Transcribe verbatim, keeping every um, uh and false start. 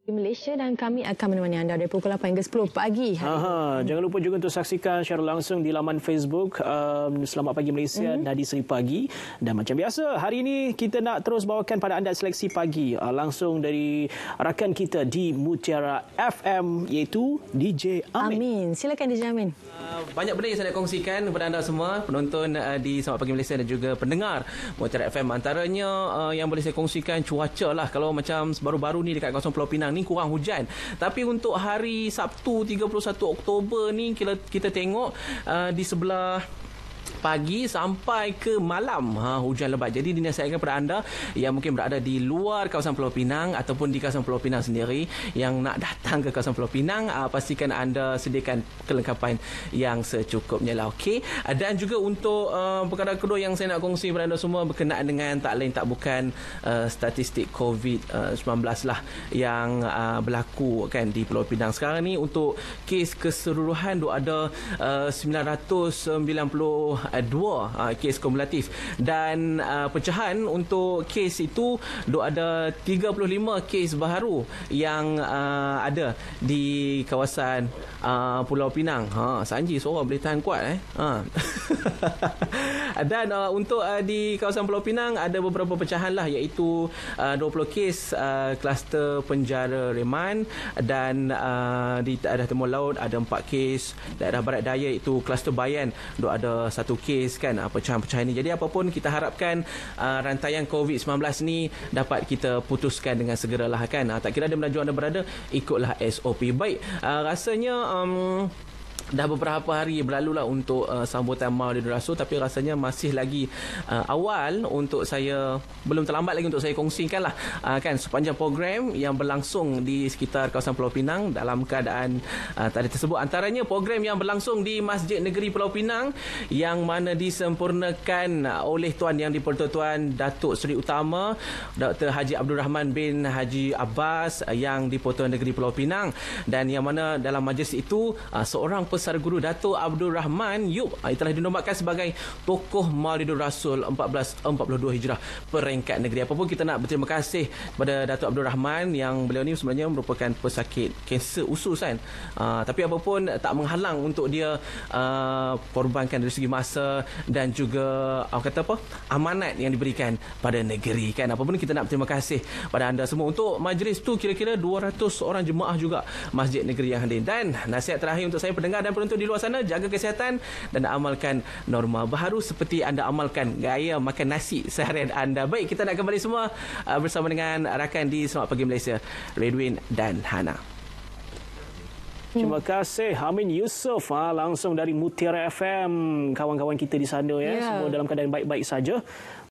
Malaysia dan kami akan menemani anda dari pukul lapan hingga sepuluh pagi. Aha, jangan lupa juga untuk saksikan secara langsung di laman Facebook um, Selamat Pagi Malaysia mm-hmm. Nadi Seri Pagi. Dan macam biasa, hari ini kita nak terus bawakan pada anda seleksi pagi uh, langsung dari rakan kita di Mutiara F M iaitu D J Amin. Amin. Silakan D J Amin. Uh, banyak benda yang saya nak kongsikan kepada anda semua, penonton uh, di Selamat Pagi Malaysia dan juga pendengar Mutiara F M. Antaranya uh, yang boleh saya kongsikan cuaca lah. Kalau macam baru-baru ni dekat kawasan Pulau Pinang ni kurang hujan. Tapi untuk hari Sabtu tiga puluh satu Oktober ni kita, kita tengok uh, di sebelah pagi sampai ke malam ha, hujan lebat. Jadi dinasihatkan kepada anda yang mungkin berada di luar kawasan Pulau Pinang ataupun di kawasan Pulau Pinang sendiri yang nak datang ke kawasan Pulau Pinang, uh, pastikan anda sediakan kelengkapan yang secukupnya lah. Okey. Dan juga untuk uh, perkara kedua yang saya nak kongsi kepada anda semua berkenaan dengan tak lain tak bukan uh, statistik covid sembilan belas lah yang uh, berlaku kan di Pulau Pinang sekarang ni. Untuk kes keseluruhan ada uh, sembilan ratus sembilan puluh dua uh, kes kumulatif dan uh, pecahan untuk kes itu duk ada tiga puluh lima kes baharu yang uh, ada di kawasan uh, Pulau Pinang. Ha, Sanji seorang boleh tahan kuat eh. Ha. Dan uh, untuk uh, di kawasan Pulau Pinang ada beberapa pecahan lah, iaitu uh, dua puluh kes uh, kluster penjara reman dan uh, di daerah Timur Laut ada empat kes, daerah Barat Daya itu kluster Bayan duk ada satu kes kan, pecahan-pecahan ini. Jadi apapun kita harapkan uh, rantaian covid sembilan belas ni dapat kita putuskan dengan segeralah kan. Uh, tak kira di mana anda berada, ikutlah S O P. Baik, uh, rasanya um, dah beberapa hari berlalu lah untuk uh, sambutan Maulidul Rasul, tapi rasanya masih lagi uh, awal untuk saya, belum terlambat lagi untuk saya kongsikan lah uh, kan sepanjang program yang berlangsung di sekitar kawasan Pulau Pinang dalam keadaan uh, tadi tersebut. Antaranya program yang berlangsung di Masjid Negeri Pulau Pinang yang mana disempurnakan oleh Tuan Yang di-Pertuan Datuk Seri Utama Doktor Haji Abdul Rahman bin Haji Abbas uh, yang di-Pertuan Negeri Pulau Pinang, dan yang mana dalam majlis itu uh, seorang Pesara Guru Datuk Abdul Rahman Yub telah dinobatkan sebagai tokoh Maulidul Rasul seribu empat ratus empat puluh dua Hijrah peringkat negeri. Apapun kita nak berterima kasih kepada Datuk Abdul Rahman yang beliau ni sebenarnya merupakan pesakit kanser usus kan. Uh, tapi apapun tak menghalang untuk dia uh, korbankan dari segi masa dan juga uh, kata apa amanat yang diberikan pada negeri kan. Apapun kita nak berterima kasih pada anda semua. Untuk majlis tu kira-kira dua ratus orang jemaah juga Masjid Negeri yang hadir. Dan nasihat terakhir untuk saya pendengar dan penonton di luar sana, jaga kesihatan dan amalkan norma baharu seperti anda amalkan gaya makan nasi seharian anda. Baik, kita nak kembali semua uh, bersama dengan rakan di Selamat Pagi Malaysia, Redwin dan Hana. Terima kasih Amin Yusof ha, langsung dari Mutiara F M. Kawan-kawan kita di sana ya, yeah. Semua dalam keadaan baik-baik saja.